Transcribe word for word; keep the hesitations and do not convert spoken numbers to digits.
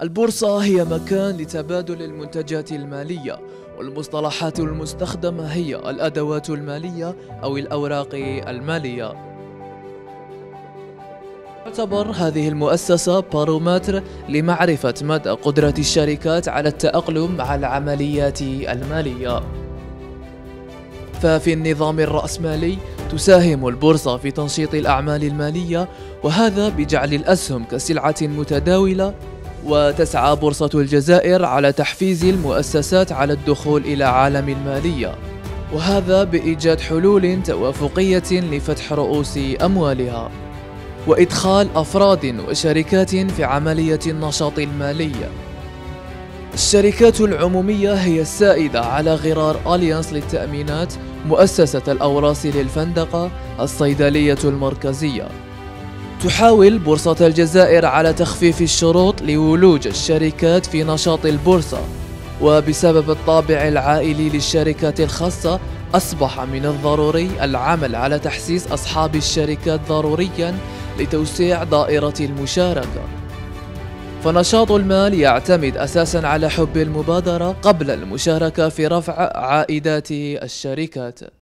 البورصة هي مكان لتبادل المنتجات المالية، والمصطلحات المستخدمة هي الأدوات المالية أو الأوراق المالية. تعتبر هذه المؤسسة بارومتر لمعرفة مدى قدرة الشركات على التأقلم مع العمليات المالية. ففي النظام الرأسمالي تساهم البورصة في تنشيط الأعمال المالية، وهذا بجعل الأسهم كسلعة متداولة. وتسعى بورصة الجزائر على تحفيز المؤسسات على الدخول إلى عالم المالية، وهذا بإيجاد حلول توافقية لفتح رؤوس أموالها وإدخال أفراد وشركات في عملية النشاط المالي. الشركات العمومية هي السائدة على غرار أليانس للتأمينات، مؤسسة الأوراس للفندقة، الصيدلية المركزية. تحاول بورصة الجزائر على تخفيف الشروط لولوج الشركات في نشاط البورصة، وبسبب الطابع العائلي للشركات الخاصة أصبح من الضروري العمل على تحسيس أصحاب الشركات ضروريا لتوسيع دائرة المشاركة. فنشاط المال يعتمد أساسا على حب المبادرة قبل المشاركة في رفع عائدات الشركات.